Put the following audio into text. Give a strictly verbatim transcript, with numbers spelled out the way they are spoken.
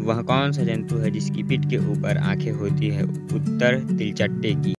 वह कौन सा जंतु है जिसकी पीठ के ऊपर आंखें होती है? उत्तर तिलचट्टे की।